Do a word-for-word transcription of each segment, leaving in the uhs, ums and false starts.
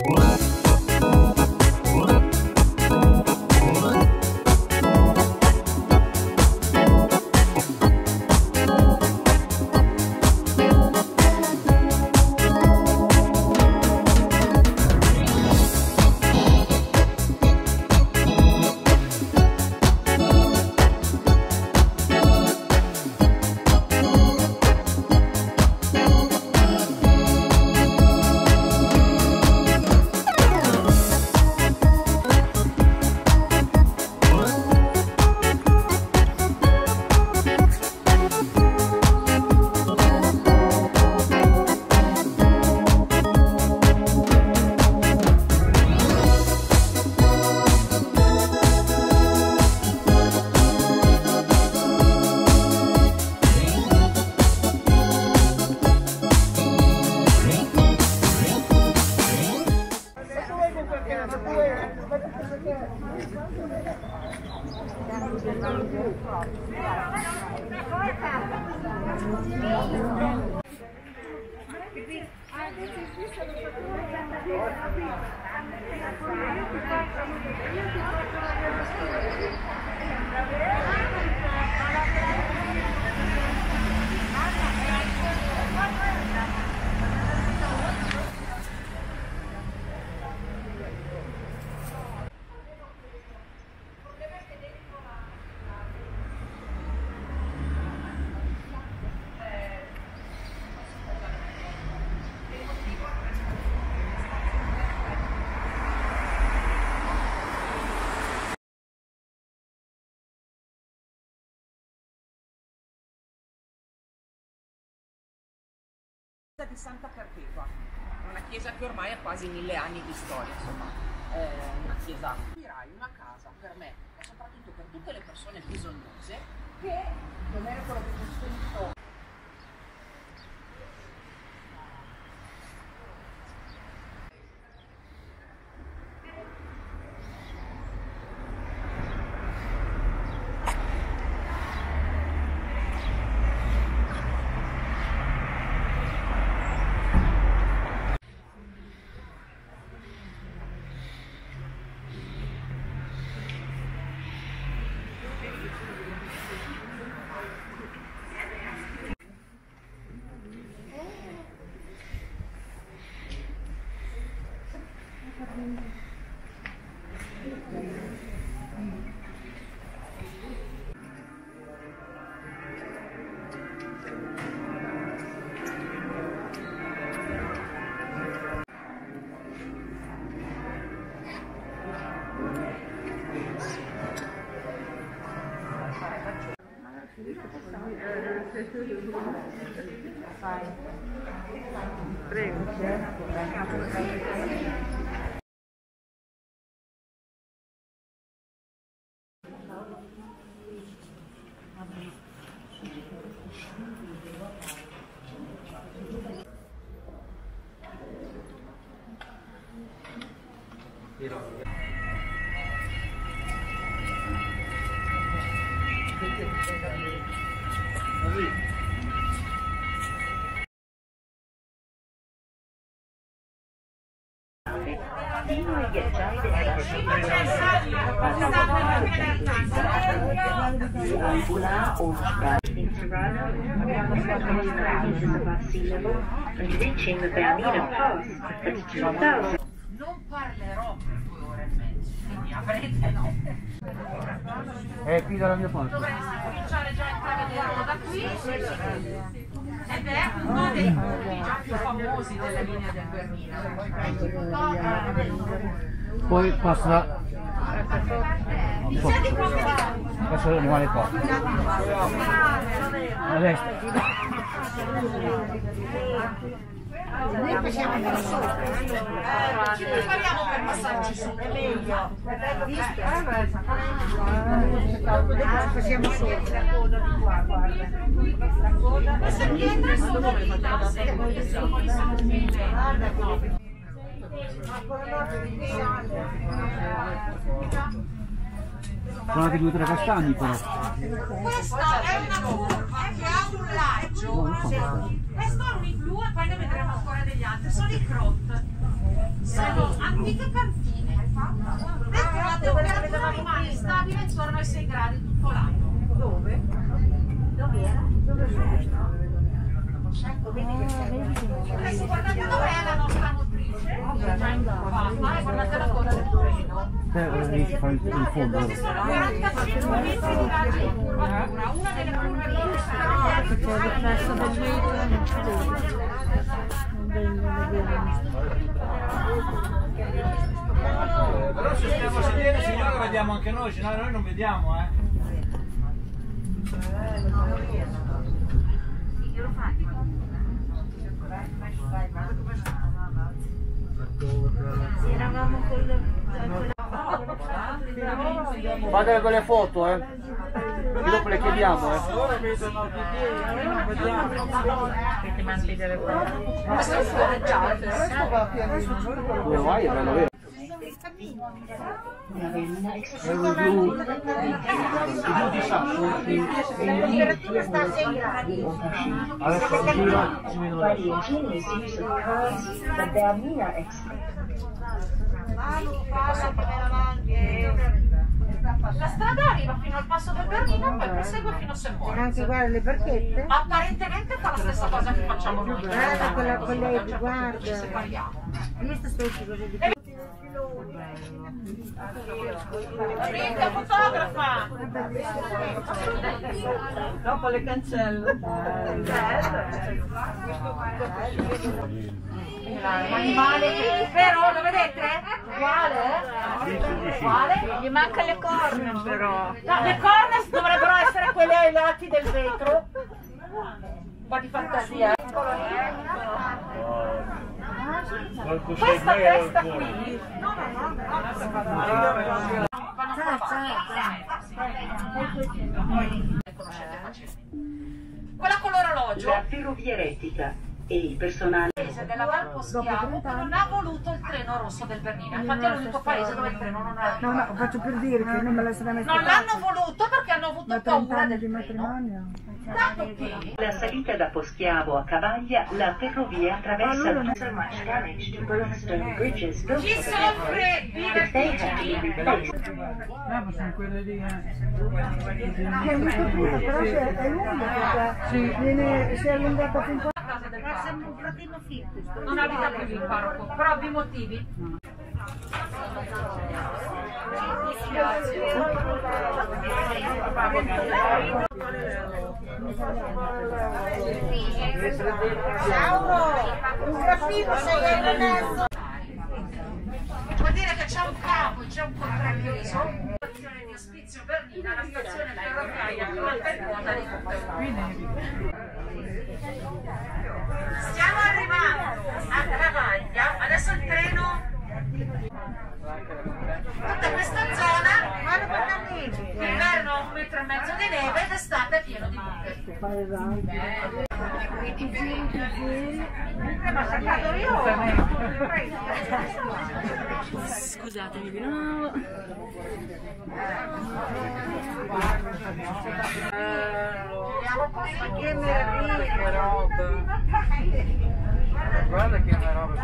Di Santa Perpetua, una chiesa che ormai ha quasi mille anni di storia, insomma, eh, una chiesa, una casa per me, ma soprattutto per tutte le persone bisognose che non era quello che costruito. Prego. Non parlerò per due ore e mezzo, quindi avrete no. È qui dalla mia parte. Dovresti cominciare già a intravederlo da qui. Ed è uno dei punti già più famosi della linea del Bernina. Poi passa. Iniziate qua. Adesso rimane qua. A destra. Noi passiamo per sopra, eh, ci prepariamo per passarci su. È meglio. Passiamo sopra. La coda di qua, guarda. La coda. Queste pietre sono lì da secoli, secoli, sono finte. Sono anche due o tre castagni però. Questa è una curva che ha un laggio. Questo è un igloo e poi ne vedremo ancora degli altri. Sono i crot. Sono antiche cantine. Temperatura rimane stabile intorno ai sei gradi tutto l'anno. Dove? Dove era? Dove sono? Ecco, vedi che adesso guardate dov'è la nostra motrice. Guardate, guardate la coda del treno. Eh, fa il, il fondo. Questi sono quarantacinque metri di raggio. Una delle curve Però se stiamo a sedere signora vediamo anche noi, se no noi non vediamo, eh. Eravamo con le... Guardate con le foto, eh. Che dopo le chiediamo, eh. Ora vedono di dire, noi non vediamo. Perché mi hanno detto le foto. Questo è un fuoreggiato. Dove vai? È bello vero. La temperatura sta a sei gradi. Adesso gira, ci vedo La strada arriva fino al passo del Bernino, poi prosegue fino a Semmorio. Anche guarda le barchette. Apparentemente fa la stessa cosa che facciamo noi. Guarda quella con lei, guarda. Ci separiamo. Visto sto così di Rinca fotografa! dopo le cancelle. L'animale che... Vero? Lo vedete? Uguale? Uguale? Gli manca le corna però. No, le corna dovrebbero essere quelle ai lati del vetro. Un po' di fantasia. Eccolo lì. Questa testa qui. No, no, no. Quella con l'orologio. La ferrovia elettrica e il personale Della Val Poschiavo non ha voluto il treno rosso del Bernino, infatti è l'unico paese dove il treno non è No, no, faccio per dire che non me la sarà messa. non l'hanno voluto perché hanno avuto paura del di treno. matrimonio. Dato che la salita da Poschiavo a Cavaglia, la ferrovia attraversa Allora, so much damage to Bridgestone bridges built chi for the soffre di if they had to be vertigini replaced. Ah, ma sono quelle lì, eh. Che è molto piccola, però se è lunga perché viene, si è allungata fin qua. a casa del Sembra un parroco. fratino fitto. Non abita più il parroco, per ovvi motivi. Un graffino sei euro e mezzo. Vuol dire che c'è un capo, c'è un contrappeso. La stazione di Ospizio Bernina, la stazione ferroviaria più alta e vuota di tutta Europa. Stiamo arrivando a Cavaglia, adesso il treno, tutta questa zona, Guarda quanta neve. d'inverno ha un metro e mezzo di neve ed estate è pieno di buche. Ma saltato io. Scusatemi di nuovo. Che meraviglia, che roba. Guarda che una roba.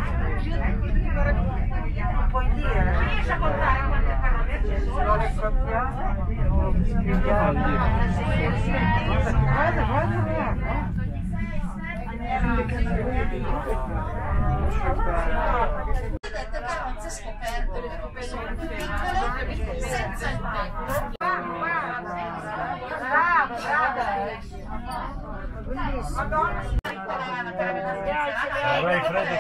Non puoi dire. Riesci a contare quante parole ci sono? Guarda, guarda. Vedete carrozze scoperte, le scoperte piccole, senza il tetto. Bravo, Avrai freddo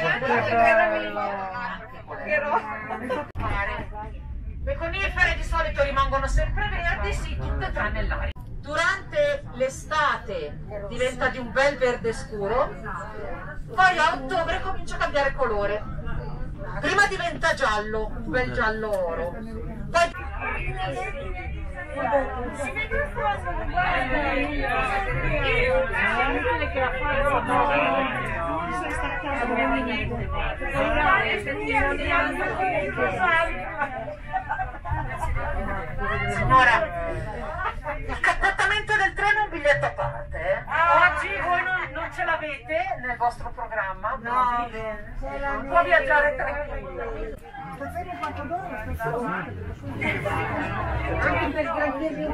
Le conifere di solito rimangono sempre verdi, sì, tutte tranne l'aria. Durante l'estate diventa di un bel verde scuro, poi a ottobre comincia a cambiare colore. Prima diventa giallo, un bel giallo oro. Poi signora, il trattamento del treno è un biglietto a parte, eh? Oggi voi non, non ce l'avete nel vostro programma? No, Un po' viaggiare tranquillo. sapere quanto dura questo? Anche per granchie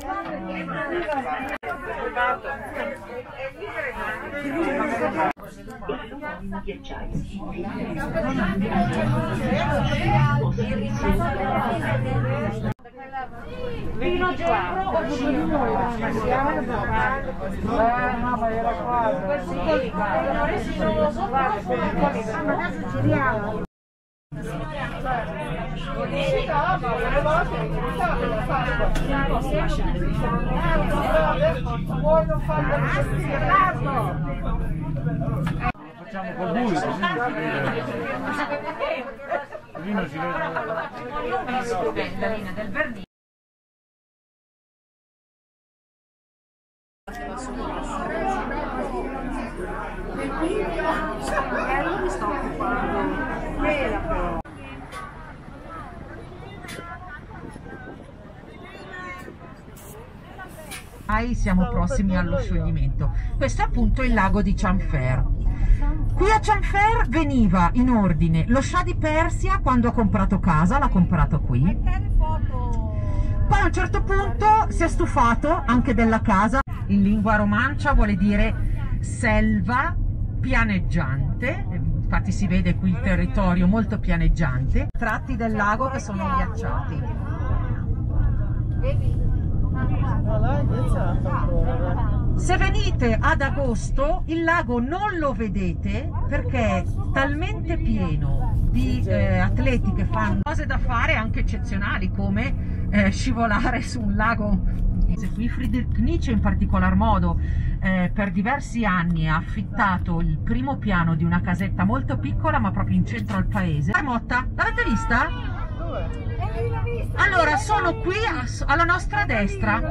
Vino dentro o cinque? Eh, no, ma era qua. adesso giriamo. Facciamo col buio, così non si vede. Così non si vede. La linea del Bernini. Mi sto occupando. Siamo prossimi allo scioglimento. Questo è appunto il lago di Cianfer. Qui a Cianfer veniva in ordine lo scià di Persia quando ha comprato casa, l'ha comprato qui. Poi a un certo punto si è stufato anche della casa. In lingua romancia vuole dire selva pianeggiante, infatti si vede qui il territorio molto pianeggiante, tratti del lago che sono ghiacciati. Se venite ad agosto il lago non lo vedete perché è talmente pieno di eh, atleti che fanno cose da fare anche eccezionali come eh, scivolare su un lago. Qui Friedrich Nietzsche in particolar modo eh, per diversi anni ha affittato il primo piano di una casetta molto piccola ma proprio in centro al paese. Motta, l'avete vista? Allora sono qui alla nostra destra.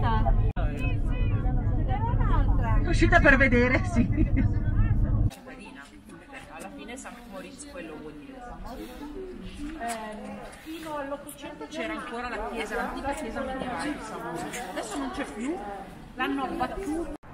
È uscita per vedere, sì. Cittadina, alla fine Sankt Moritz quello vuol dire. Fino all'Ottocento c'era ancora la chiesa, l'antica chiesa medievale di San Moritz. Adesso non c'è più, l'hanno abbattuta.